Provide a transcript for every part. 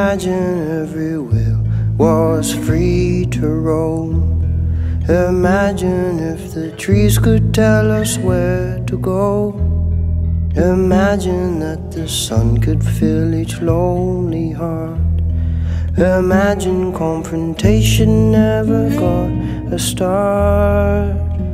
Imagine every wheel was free to roam. Imagine if the trees could tell us where to go. Imagine that the sun could fill each lonely heart. Imagine confrontation never got a start.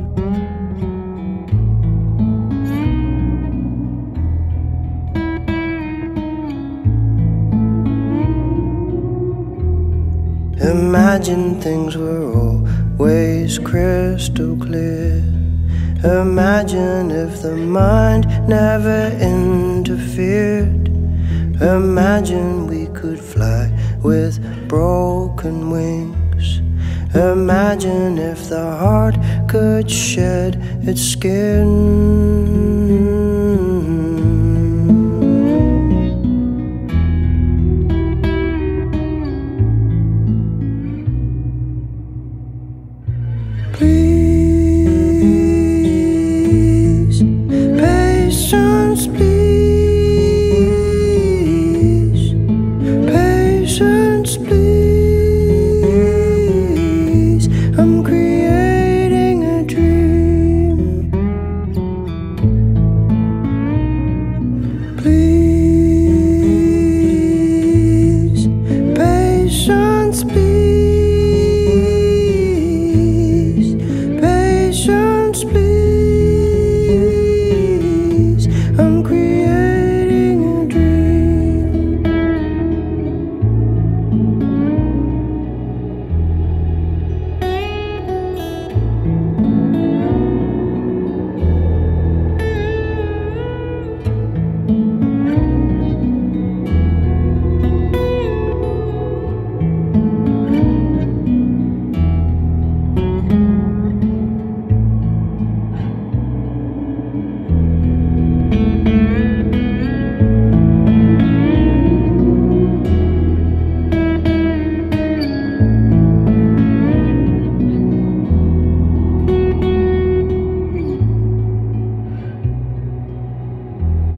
Imagine things were always crystal clear. Imagine if the mind never interfered. Imagine we could fly with broken wings. Imagine if the heart could shed its skin. Please, patience, please, patience, please. I'm